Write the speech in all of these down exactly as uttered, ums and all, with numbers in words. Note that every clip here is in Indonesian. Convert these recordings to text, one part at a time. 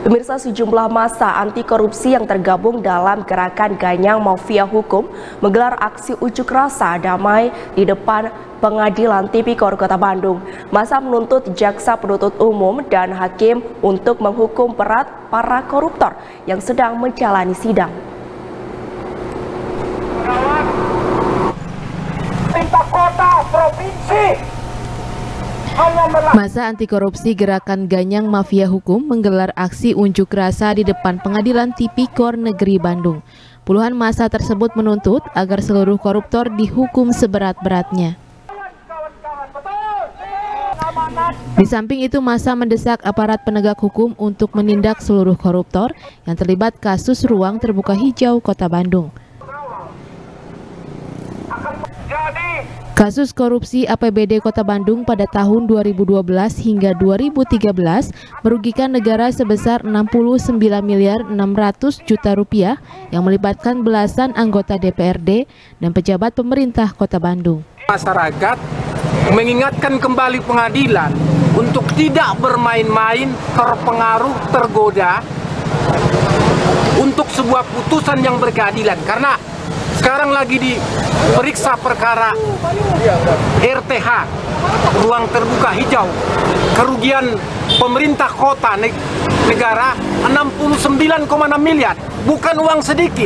Pemirsa, sejumlah massa anti korupsi yang tergabung dalam gerakan Ganyang Mafia Hukum menggelar aksi unjuk rasa damai di depan Pengadilan Tipikor Kota Bandung. Massa menuntut jaksa penuntut umum dan hakim untuk menghukum berat para koruptor yang sedang menjalani sidang. Pemerintah kota, provinsi. Massa anti korupsi Gerakan Ganyang Mafia Hukum menggelar aksi unjuk rasa di depan Pengadilan Tipikor Negeri Bandung. Puluhan massa tersebut menuntut agar seluruh koruptor dihukum seberat-beratnya. Di samping itu, massa mendesak aparat penegak hukum untuk menindak seluruh koruptor yang terlibat kasus ruang terbuka hijau Kota Bandung. Kasus korupsi A P B D Kota Bandung pada tahun dua ribu dua belas hingga dua ribu tiga belas merugikan negara sebesar enam puluh sembilan miliar enam ratus juta rupiah yang melibatkan belasan anggota D P R D dan pejabat pemerintah Kota Bandung. Masyarakat mengingatkan kembali pengadilan untuk tidak bermain-main, terpengaruh, tergoda untuk sebuah putusan yang berkeadilan, karena sekarang lagi diperiksa perkara R T H, ruang terbuka hijau, kerugian pemerintah kota negara enam puluh sembilan koma enam miliar, bukan uang sedikit.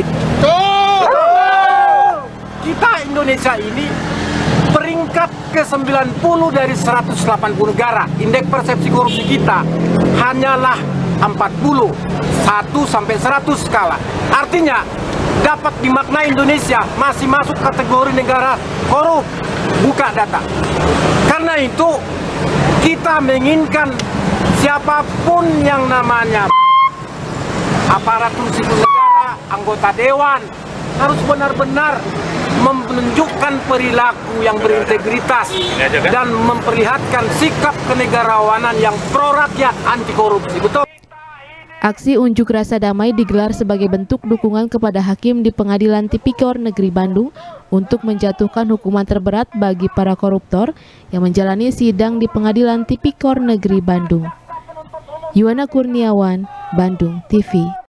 Kita Indonesia ini peringkat ke sembilan puluh dari seratus delapan puluh negara. Indeks persepsi korupsi kita hanyalah empat puluh, satu sampai seratus skala. Artinya dapat dimaknai Indonesia masih masuk kategori negara korup. Buka data. Karena itu kita menginginkan siapapun yang namanya aparatur sipil negara, anggota dewan harus benar-benar menunjukkan perilaku yang berintegritas dan memperlihatkan sikap kenegarawanan yang pro rakyat, anti korupsi. Betul. Aksi unjuk rasa damai digelar sebagai bentuk dukungan kepada hakim di Pengadilan Tipikor Negeri Bandung untuk menjatuhkan hukuman terberat bagi para koruptor yang menjalani sidang di Pengadilan Tipikor Negeri Bandung. Yuwana Kurniawan, Bandung T V.